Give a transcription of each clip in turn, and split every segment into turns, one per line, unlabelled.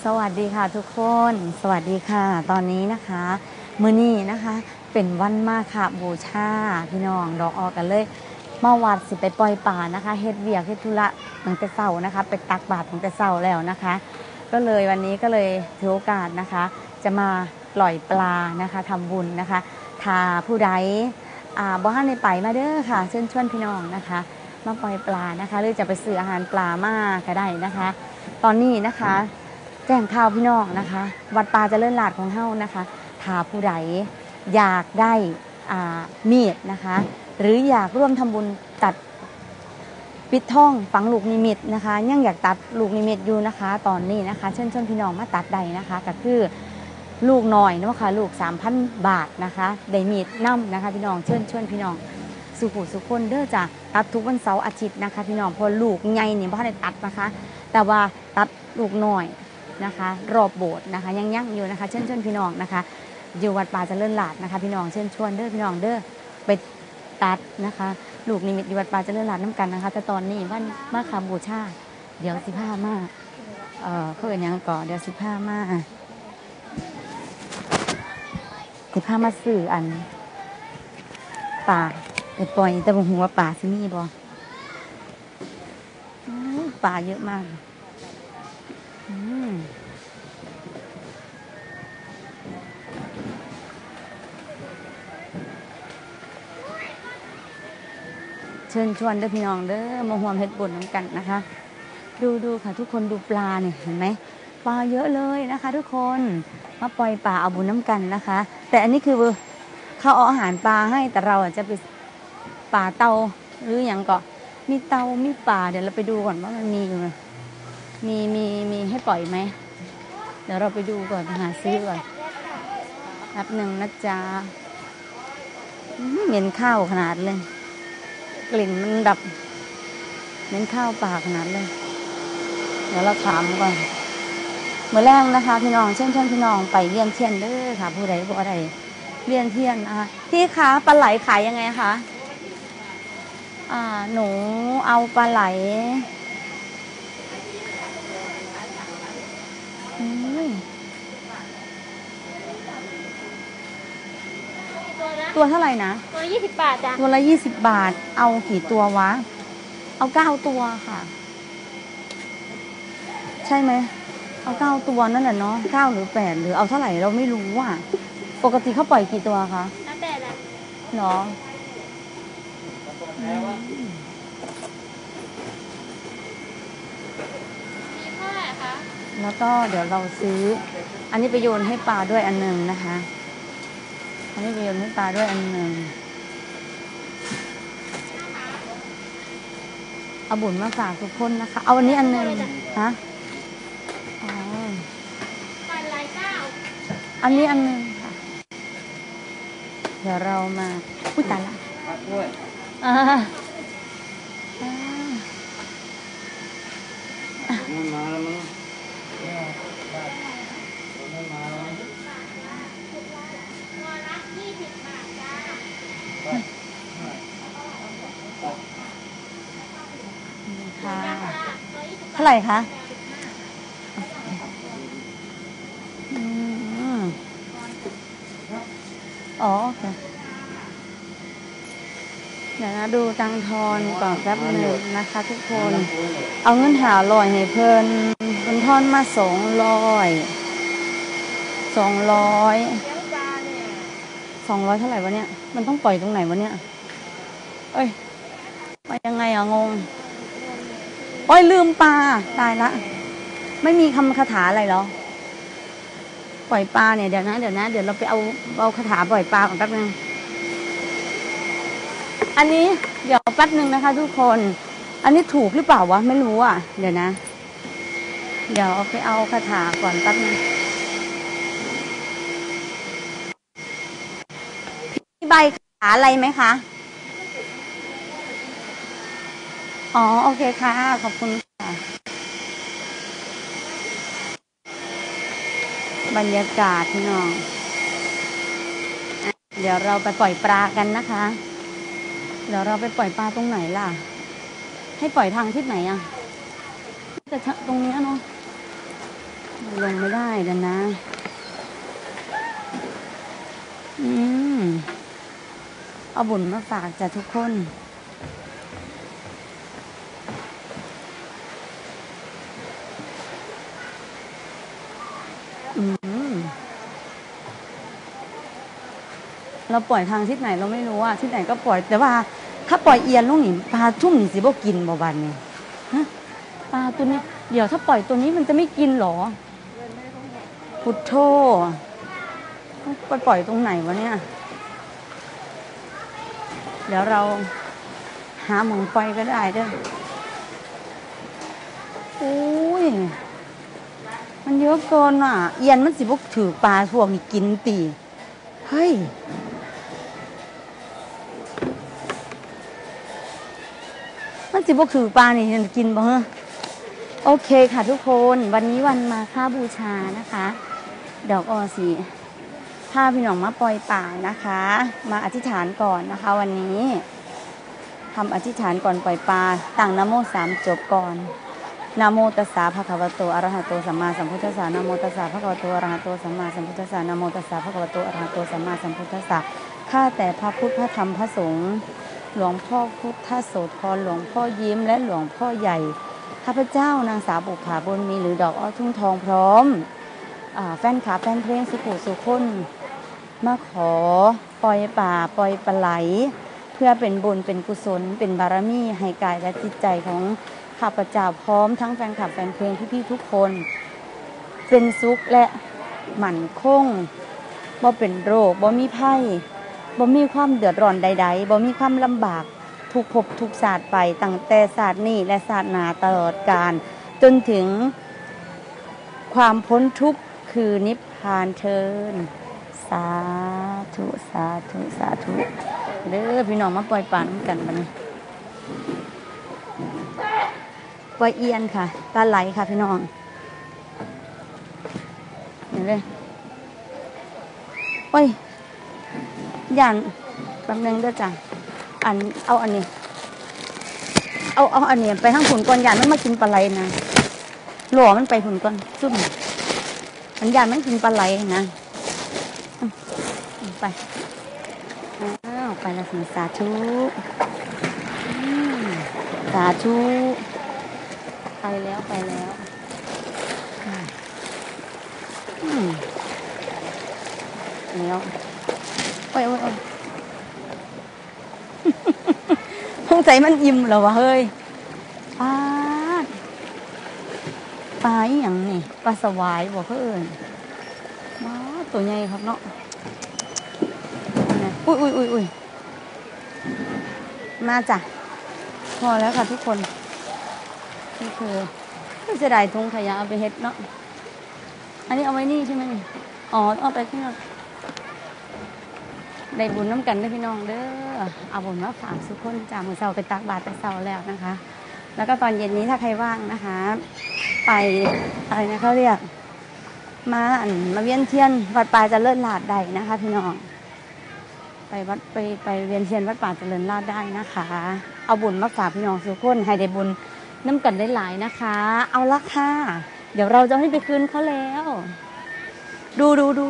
สวัสดีค่ะทุกคนสวัสดีค่ะตอนนี้นะคะมื้อนี้นะคะเป็นวันมาฆบูชาพี่น้องดอกออกกันเลยมาวัดสิไปปล่อยป่านะคะเฮ็ดเวียกเฮ็ดธุระตั้งแต่เช้านะคะไปตักบาตรตั้งแต่เช้าแล้วนะคะก็เลยวันนี้ก็เลยถือโอกาสนะคะจะมาปล่อยปลานะคะทำบุญนะคะถ้าผู้ใดบ่ทันได้ไปมาเด้อค่ะเชิญชวนพี่น้องนะคะมาปล่อยปลานะคะหรือจะไปซื้ออาหารปลามาก็ได้นะคะตอนนี้นะคะแจ้งข่าวพี่น้องนะคะวัดป่าเจริญราษฎร์ของเฮานะคะถ้าผู้ใดอยากได้มีดนะคะหรืออยากร่วมทำบุญตัดปิดทองฝังลูกนิมิตนะคะยังอยากตัดลูกนิมิตอยู่นะคะตอนนี้นะคะเชิญพี่น้องมาตัดได้นะคะก็คือลูกน้อยนะคะลูก 3,000 บาทนะคะได้มีดนำนะคะพี่น้องเชิญพี่น้องสุขุสุขคนเด้อจ้ะตัดทุกวันเสาร์อาทิตย์นะคะพี่น้องพอลูกใหญ่นี่บ่ได้ตัดนะคะแต่ว่าตัดลูกน้อยนะคะรอบโบสถ์นะคะยังอยู่นะคะเชิญพี่น้องนะคะอยู่วัดป่าเจริญราษฎร์นะคะพี่น้องเชิญชวนเด้อพี่น้องเด้อไปตัดนะคะลูกนิมิตอยู่วัดป่าเจริญราษฎร์น้ำกันนะคะแต่ตอนนี้วันมาฆบูชาเดี๋ยว15มาเขาเอ่ยยังก่อเดี๋ยว15มาซื้ออันป่าไปปล่อยแต่บ่ฮู้ว่าป่าสิมีบ่ป่าเยอะมากเชิญชวนเด้อพี่น้องเด้อมาร่วมเฮ็ดบุญน้ำกันนะคะดูค่ะทุกคนดูปลาเนี่ยเห็นไหมปลาเยอะเลยนะคะทุกคนมาปล่อยปลาเอาบุญน้ำกันนะคะแต่อันนี้คือเขาเอาอาหารปลาให้แต่เราจะไปป่าเตาหรืออย่างก็มีเตามีปลาเดี๋ยวเราไปดูก่อนว่ามันมีอยู่มีให้ปล่อยไหมเดี๋ยวเราไปดูก่อนหาซื้อก่อนแป๊บหนึ่งนะจ๊ะเหม็นข้าวขนาดเลยกลิ่นมันดับเหม็นข้าวปลาขนาดเลยเดี๋ยวเราถามก่อนเมื่อแรกนะคะพี่น้องเช่นพี่น้องไปเลี้ยงเทียนเด้อค่ะผู้ใดบ่ได้เลี้ยงเทียนนะคะพี่คะปลาไหลขายยังไงคะหนูเอาปลาไหลตัวเท่าไหร่นะตัวละ20 บาทจ้ะตัวละ20 บาทเอากี่ตัววะเอา9 ตัวค่ะใช่ไหมเอา9 ตัวนั่นแหละเนาะ9หรือ8หรือเอาเท่าไหร่เราไม่รู้อ่ะปกติเขาปล่อยกี่ตัวคะแล้วแต่ละเนาะมีเท่าไหร่คะแล้วก็เดี๋ยวเราซื้ออันนี้ไปโยนให้ปลาด้วยอันนึงนะคะอันนี้ไปโยนให้ปลาด้วยอันนึงเอาบุญมาฝากทุกคนนะคะเอาอันนี้อันนึงฮะอันนี้อันนึงค่ะเดี๋ยวเรามาพูดกันละด้วยมาแล้วมั้งเท่าไหร่คะอ๋อโอเคเดี๋ยวนะดูตังทอนก่อนแป๊บหนึ่งนะคะทุกคนเอาเงิน500ให้เพิ่นทอนมา200เท่าไหร่วะเนี่ยมันต้องปล่อยตรงไหนวะเนี่ยเอ้ยไปยังไงงงโอ้ยลืมปลาตายละไม่มีคำคาถาอะไรหรอปล่อยปลาเนี่ยเดี๋ยวเราไปเอาคาถาปล่อยปลาก่อนแป๊บนึงอันนี้เดี๋ยวแป๊บนึงนะคะทุกคนอันนี้ถูกหรือเปล่าวะไม่รู้อ่ะเดี๋ยวนะเดี๋ยวเอาไปเอาคาถาก่อนแป๊บนึงมีใบคาถาอะไรไหมคะอ๋อโอเคค่ะขอบคุณค่ะบรรยากาศพี่น้องเดี๋ยวเราไปปล่อยปลากันนะคะเดี๋ยวเราไปปล่อยปลาตรงไหนล่ะให้ปล่อยทางทิศไหนอ่ะแต่ตรงนี้เนาะลงไม่ได้แล้วนะเอาบุญมาฝากจ้ะทุกคนเราปล่อยทางทิศไหนเราไม่รู้อ่ะทิศไหนก็ปล่อยแต่ว่าถ้าปล่อยเอียนลูกหนิปลาทุ่มหนิสิบ่กินบ่บันเนี่ยฮะปลาตัวนี้เดี๋ยวถ้าปล่อยตัวนี้มันจะไม่กินหรอพุทโธไปปล่อยตรงไหนวะเนี่ยเดี๋ยวเราหาหมองปล่อยก็ได้เด้ออุ้ยมันเยอะเกินอ่ะเอียนมันสิบ่ถือปลาพวกนี้กินตีเฮ้ยมันสิบ่ถือปลานี่กินบ่ฮะโอเคค่ะทุกคนวันนี้วันมาฆบูชานะคะดอกอสีพาพี่น้องมาปล่อยป่านะคะมาอธิษฐานก่อนนะคะวันนี้ทำอธิษฐานก่อนปล่อยปลาตั้งนะโม3จบก่อนนะโมตัสสะภะคะวะโตอะระหะโตสัมมาสัมพุทธัสสะนะโมตัสสะภะคะวะโตอะระหะโตสัมมาสัมพุทธัสสะนะโมตัสสะภะคะวะโตอะระหะโตสัมมาสัมพุทธัสสะข้าแต่พระพุทธพระธรรมพระสงฆ์หลวงพ่อพุทธโสธรหลวงพ่อยิ้มและหลวงพ่อใหญ่ข้าพเจ้านางสาวบุภาบุญมีหรือดอกอ้อทุ่งทองพร้อมแฟนคลับแฟนเพลงสุขุสุคนมาขอปล่อยป่าปล่อยปลาไหลเพื่อเป็นบุญเป็นกุศลเป็นบารมีให้กายและจิตใจของข้าพเจ้าพร้อมทั้งแฟนคลับแฟนเพลงพี่ๆทุกคนเป็นสุขและหมั่นคงบ่เป็นโรคบ่มีภัยบ่มีความเดือดร้อนใดๆบ่มีความลำบากทุกภพทุกศาสตร์ไปตั้งแต่ศาสตร์นี้และศาสตร์หน้าตลอดกาลจนถึงความพ้นทุกข์คือนิพพานเทินสาธุสาธุสาธุเด้อพี่น้องมาปล่อยปลาน้ำกันบัดนี้ปล่อยเอียนค่ะปลาไหลค่ะพี่น้องเห็นเลยโอ้ยย่านแป๊บนึงเด้อจ้ะเอาอันนี้เอาอันนี้ไปทั้งผุนก่อนย่านมันมากินปลาไหลนะหล่อมันไปผุนก่อนซุ่มมันย่านมันกินปลาไหลนะไปไปละสิสาธุสาธุไปแล้วแล้วโอ้ยสงสัยมันอิ่มเหรอวะเฮ้ยปลาอีหยังนี่ปลาสวายบอกเขามาตัวใหญ่ครับเนาะอุ้ยมาจ้ะพอแล้วค่ะทุกคนนี่คือจะได้ถุงขยะเอาไปเฮ็ดเนาะอันนี้เอาไว้นี่ใช่ไหมนี่อ๋อเอาไปที่นั่นได้บุญน้ำกันได้พี่น้องเด้อเอาบุญมาฝากทุกคนจ้ามื้อเช้าไปตักบาตรแต่เช้าแล้วนะคะแล้วก็ตอนเย็นนี้ถ้าใครว่างนะคะไปอะไรนะเขาเรียกมาเวียนเทียนวัดป่าเจริญราษฎร์ได้นะคะพี่น้องไปวัดไปเวียนเทียนวัดป่าเจริญราษฎร์ได้นะคะเอาบุญมาฝากพี่น้องทุกคนให้ได้บุญน้ำกันได้หลายนะคะเอาละค่ะเดี๋ยวเราจะให้ไปคืนเขาแล้วดู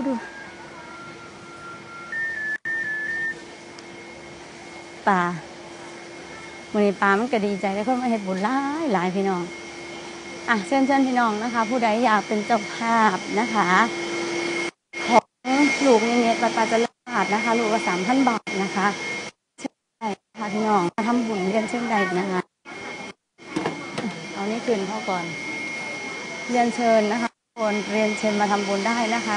ปลาวันนี้ปลามันก็ดีใจแล้วคนมาเฮ็ดบุญหลายพี่น้องเชิญพี่น้องนะคะผู้ใดอยากเป็นเจ้าภาพนะคะของลูกนิมิตวัดป่าเจริญราษฎร์นะคะลูกละ3,000 บาทนะคะเชิญได้ค่ะพี่น้องมาทำบุญเรียนเชิญได้นะคะเอานี่คืนเข้าก่อนเรียนเชิญนะคะคนเรียนเชิญมาทำบุญได้นะคะ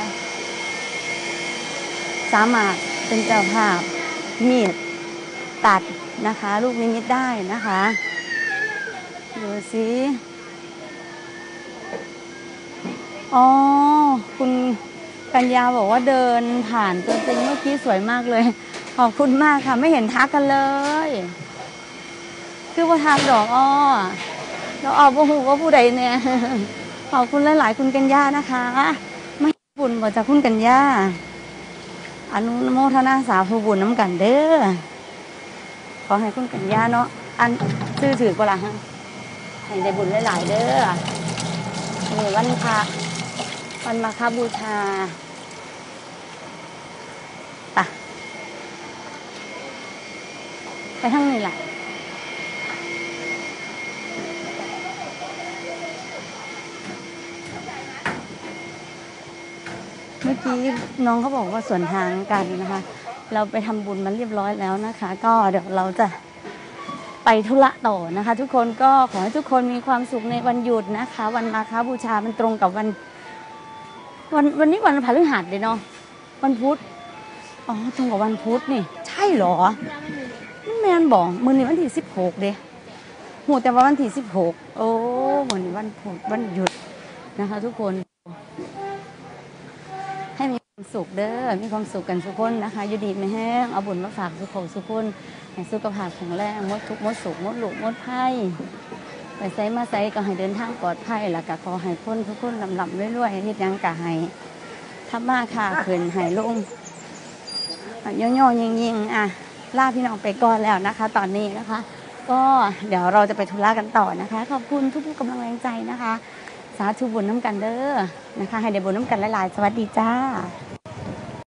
สามารถเป็นเจ้าภาพมีดตัดนะคะลูกนิมิตได้นะคะดูสิอ๋อคุณกัญญาบอกว่าเดินผ่านตัวจริงเมื่อกี้สวยมากเลยขอบคุณมากค่ะไม่เห็นทักกันเลยคือว่าทักดอกอ้อแล้วอ้อบ่ฮู้ว่าผู้ใดเนี่ยขอบคุณหลายๆคุณกัญญานะคะไม่บุญบ่จากคุณกัญญาอนุโมทนาสาธุบุญน้ำกันเด้อขอให้คุณกัญญาเนาะอันชื่อถือก็ละฮะให้ได้บุญหลายๆเด้อนี่วันพระวันมาฆบูชาไปทางนี้แหละเมื่อกี้น้องเขาบอกว่าส่วนทางกันนะคะ เราไปทำบุญมาเรียบร้อยแล้วนะคะ ก็เดี๋ยวเราจะไปธุระต่อนะคะ ทุกคนก็ขอให้ทุกคนมีความสุขในวันหยุดนะคะ วันมาฆบูชามันตรงกับวันนี้วันพฤหัสเลยเนาะวันพุธอ๋อตรงกับวันพุธนี่ใช่เหรอแม่นบอกมื้อนี้วันที่16เด้โหแต่ว่าวันที่16โอ้มื้อนี้วันพุธวันหยุดนะคะ ทุกคนให้มีความสุขเด้อมีความสุขกันทุกคนนะคะอยู่ดีไม่แห้งเอาบุญมาฝากทุกคนให้สุขภาพแข็งแรงหมดทุกข์หมดสุขหมดโรคหมดภัยไปไสมาไสก็ให้เดินทางปลอดภัยแล้วก็ขอให้คนทุกคนลำๆรวยๆเฮ็ดหยังก็ให้ทำมาค้าขึ้นให้ลงย่อๆยิงๆอ่ะลาพี่น้องไปก่อนแล้วนะคะ ตอนนี้นะคะ ก็เดี๋ยวเราจะไปธุระกันต่อนะคะ ขอบคุณทุกกำลังแรงใจนะคะ สาธุบุญน้ำกันเด้อนะคะให้ได้บุญน้ำกันหลายๆสวัสดีจ้า